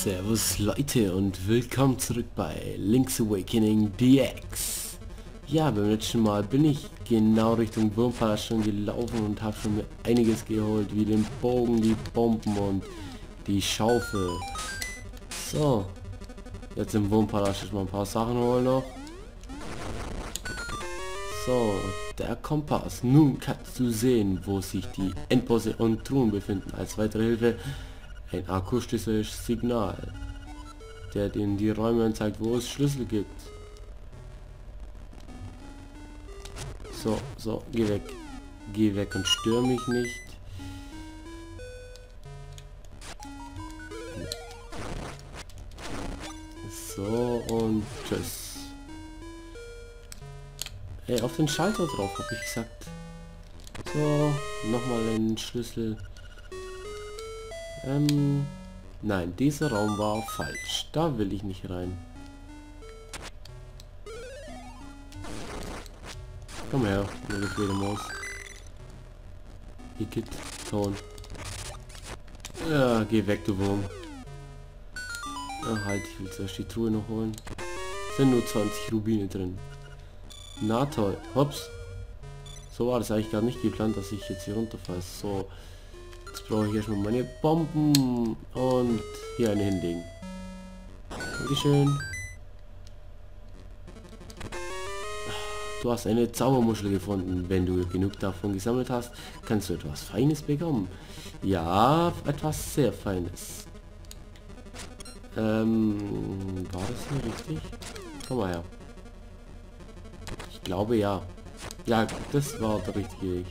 Servus Leute und willkommen zurück bei Link's Awakening DX. Ja, beim letzten Mal bin ich genau Richtung Wurmpalast schon gelaufen und habe schon mir einiges geholt, wie den Bogen, die Bomben und die Schaufel. So, jetzt im Wurmpalast mal ein paar Sachen holen noch. So, der Kompass. Nun kannst du sehen, wo sich die Endbosse und Truhen befinden. Als weitere Hilfe ein akustisches Signal, der dir die Räume anzeigt, wo es Schlüssel gibt. So, geh weg. Geh weg und stör mich nicht. So, und tschüss. Ey, auf den Schalter drauf, habe ich gesagt. So, nochmal einen Schlüssel. Nein, dieser Raum war falsch. Da will ich nicht rein. Komm her, meine Fledermaus. Igitt, Ton. Ja, geh weg, du Wurm. Ja, halt, ich will zuerst die Truhe noch holen. Sind nur 20 Rubine drin. Na toll, hops. So war das eigentlich gar nicht geplant, dass ich jetzt hier runterfalle. So, jetzt brauche ich erstmal meine Bomben und hier eine hinlegen. Dankeschön. Du hast eine Zaubermuschel gefunden. Wenn du genug davon gesammelt hast, kannst du etwas Feines bekommen. Ja, etwas sehr Feines. War das hier richtig? Komm mal her. Ich glaube ja. Ja, das war der richtige Weg.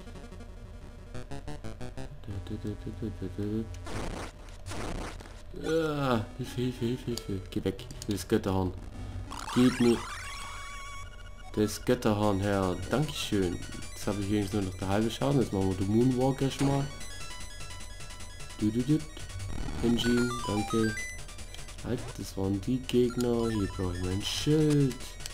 Hilfe. Geh weg. Ich will das Götterhorn. Gib mir das Götterhorn her. Dankeschön. Jetzt habe ich wenigstens nur noch der halbe Schaden. Jetzt machen wir den Moonwalk erstmal. Engine, danke. Halt, das waren die Gegner. Hier brauche ich mein Schild.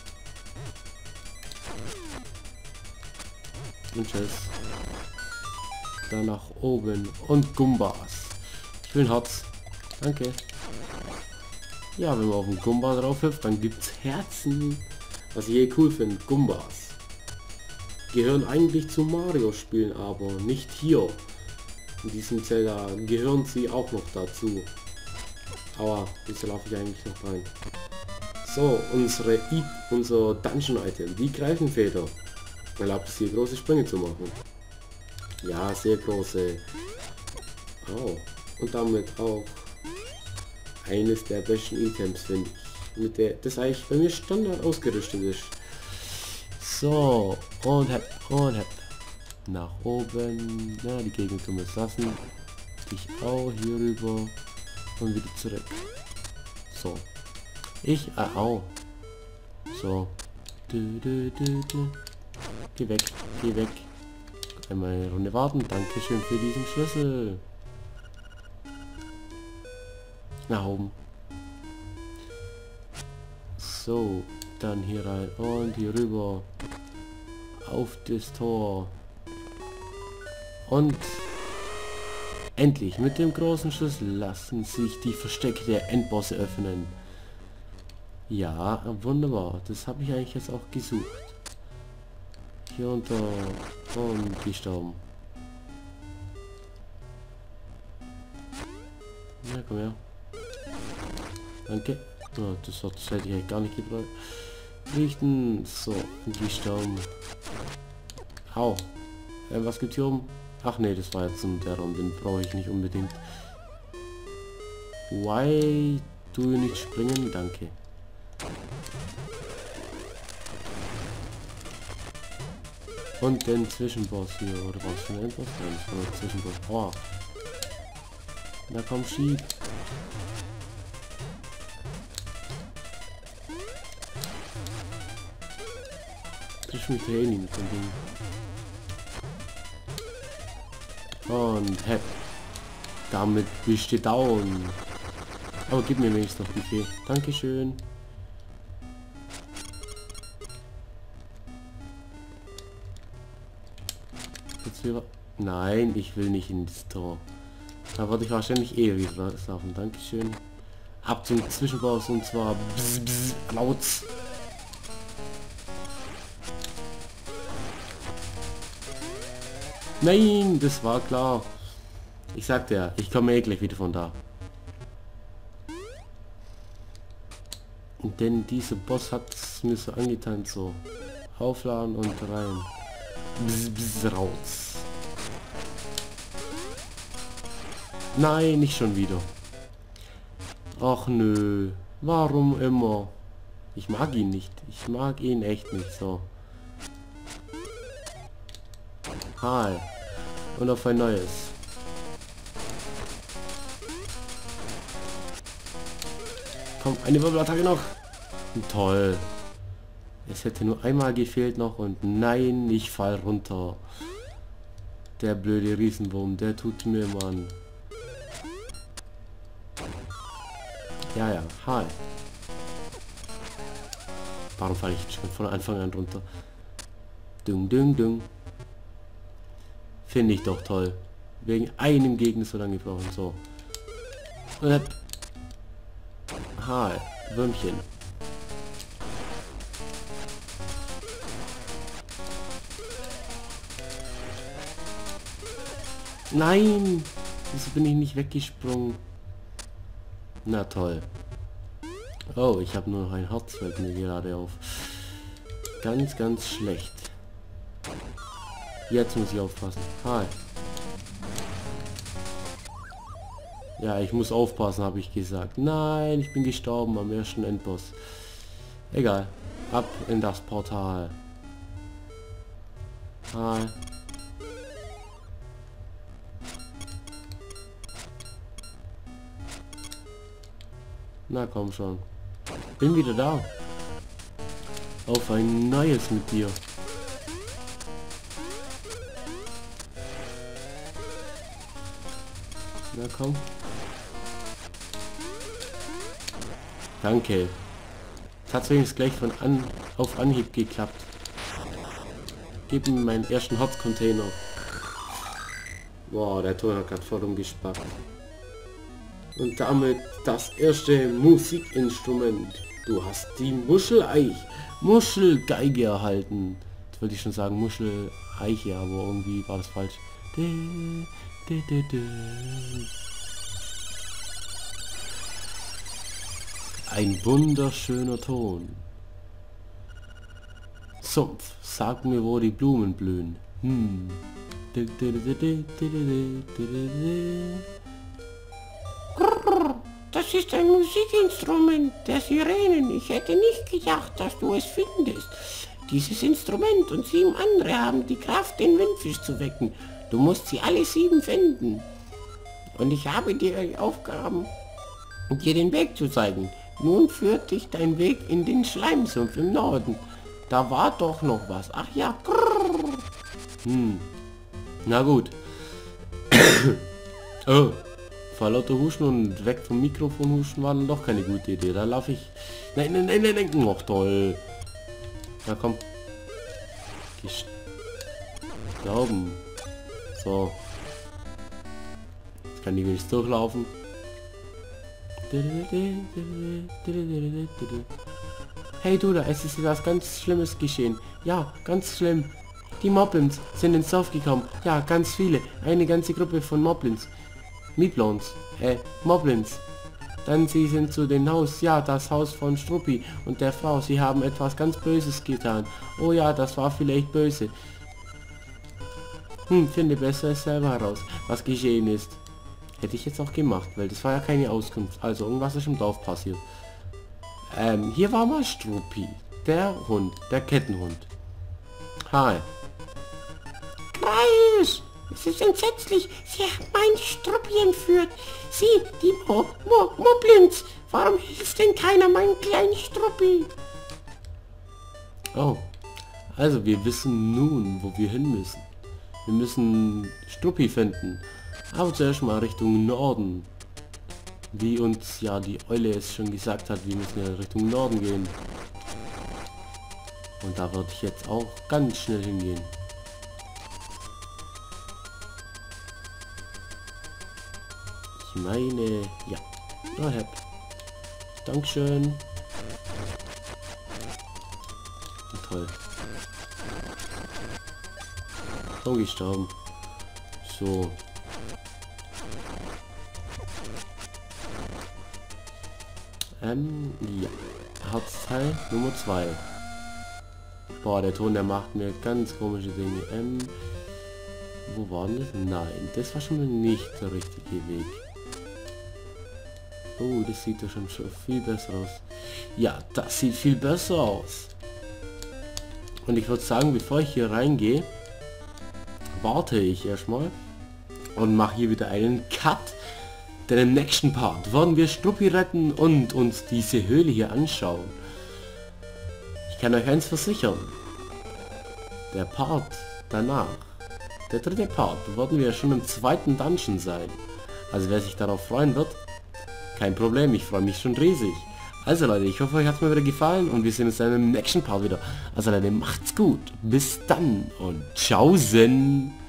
Und tschüss. Dann nach oben. Und Gumbas. Ich will ein Herz. Danke. Ja, wenn man auf den Gumba drauf hüpft, dann gibt's Herzen. Was ich cool finde, Gumbas. Gehören eigentlich zu Mario-Spielen, aber nicht hier. In diesem Zelda gehören sie auch noch dazu. Aber wieso laufe ich eigentlich noch rein? So, unser Dungeon-Item, die Greifenfeder. Erlaubt es hier große Sprünge zu machen. Ja, sehr große. Oh. Und damit auch eines der besten Items, finde ich. Mit der das eigentlich bei mir Standard ausgerüstet ist. So, und hep. Nach oben. Ja, die Gegend können wir lassen. Ich auch hier rüber. Und wieder zurück. So. Au. So. Geh weg. Einmal eine Runde warten. Dankeschön für diesen Schlüssel. Nach oben. So, dann hier rein und hier rüber. Auf das Tor. Und endlich, mit dem großen Schlüssel lassen sich die Verstecke der Endbosse öffnen. Ja, wunderbar. Das habe ich eigentlich jetzt auch gesucht. Hier unter und gestorben. Ja, komm her. Danke. Oh, das hätte ich halt gar nicht gebraucht. Richten. So, gestorben. Au. Was gibt's hier oben? Ach nee, das war jetzt der Raum, den brauche ich nicht unbedingt. Why do you nicht springen? Danke. Und den Zwischenboss hier, oder was für ein Endboss? Nein, das war ein Zwischenboss. Oh. Na komm, schieb. Frisch mit Training von Ding. Und hep. Damit bist du down. Aber gib mir wenigstens noch die Fee. Dankeschön. Jetzt wieder. Nein, ich will nicht in das Tor. Da würde ich wahrscheinlich eh wieder laufen. Dankeschön. Ab zum Zwischenboss und zwar Rauts. Nein, das war klar. Ich sagte ja, ich komme eh gleich wieder von da. Und denn dieser Boss hat es mir so angetan, so aufladen und rein. Raus. Nein, nicht schon wieder. Ach nö, warum immer? Ich mag ihn nicht. Ich mag ihn echt nicht so. Hi. Und auf ein neues. Komm, eine Wirbelattacke noch. Toll. Es hätte nur einmal gefehlt noch und nein, ich fall runter. Der blöde Riesenwurm, der tut mir immer an. Ja, ja, hi. Warum falle ich schon von Anfang an runter? Dung, dung, dung. Finde ich doch toll. Wegen einem Gegner so lange brauchen. So. Und dann... Hi, Würmchen. Nein! Wieso bin ich nicht weggesprungen? Na toll. Oh, ich habe nur noch ein Herz, fällt mir gerade auf. Ganz, ganz schlecht. Jetzt muss ich aufpassen. Hi. Ja, ich muss aufpassen, habe ich gesagt. Nein, ich bin gestorben am ersten Endboss. Egal. Ab in das Portal. Hi. Na komm schon. Bin wieder da. Auf ein neues mit dir. Na komm. Danke. Tatsächlich gleich auf Anhieb geklappt. Gib mir meinen ersten Hauptcontainer. Boah, der Ton hat gerade voll umgespackt. Und damit das erste Musikinstrument. Du hast die Muschelgeige erhalten. Jetzt wollte ich schon sagen Muscheleiche, aber irgendwie war das falsch. Ein wunderschöner Ton. Sumpf, sag mir, wo die Blumen blühen. Das ist ein Musikinstrument der Sirenen. Ich hätte nicht gedacht, dass du es findest. Dieses Instrument und 7 andere haben die Kraft, den Windfisch zu wecken. Du musst sie alle 7 finden. Und ich habe dir die Aufgaben, dir den Weg zu zeigen. Nun führt dich dein Weg in den Schleimsumpf im Norden. Da war doch noch was. Ach ja. Na gut. Oh. Vor lauter Huschen und weg vom Mikrofon huschen war dann doch keine gute Idee. Da laufe ich... Nein, nein, nein, nein, nein. Och, toll. Na komm. Glauben. So. Jetzt kann die wenigstens durchlaufen. Hey du, da es ist was ganz Schlimmes geschehen. Ja, ganz schlimm. Die Moblins sind ins Dorf gekommen. Ja, ganz viele. Eine ganze Gruppe von Moblins. Moblins. Dann sie sind zu dem Haus. Ja, das Haus von Struppi und der Frau. Sie haben etwas ganz Böses getan. Oh ja, das war vielleicht böse. Finde besser es selber heraus, was geschehen ist. Hätte ich jetzt auch gemacht, weil das war ja keine Auskunft. Also irgendwas ist im Dorf passiert. Hier war mal Struppi. Der Hund, der Kettenhund. Hi. Kreis! Es ist entsetzlich. Sie haben meinen Struppi entführt. Sie, die Moblins. Warum hilft denn keiner meinen kleinen Struppi? Oh. Also wir wissen nun, wo wir hin müssen. Wir müssen Struppi finden. Aber zuerst mal Richtung Norden. Wie uns ja die Eule es schon gesagt hat, wir müssen ja Richtung Norden gehen. Und da würde ich jetzt auch ganz schnell hingehen. Ich meine, ja. Dankeschön. Toll. Schon gestorben. So. Ja. Herzteil Nummer 2. Boah, der Ton, der macht mir ganz komische Dinge. Wo war denn das? Nein, das war schon mal nicht der richtige Weg. Oh, das sieht ja schon viel besser aus. Ja, das sieht viel besser aus. Und ich würde sagen, bevor ich hier reingehe, warte ich erstmal und mache hier wieder einen Cut. Denn im nächsten Part werden wir Struppi retten und uns diese Höhle hier anschauen. Ich kann euch eins versichern. Der Part danach, der dritte Part, werden wir schon im zweiten Dungeon sein. Also wer sich darauf freuen wird, kein Problem, ich freue mich schon riesig. Also Leute, ich hoffe euch hat es mir wieder gefallen und wir sehen uns dann im nächsten Part wieder. Also Leute, macht's gut, bis dann und tschaußen.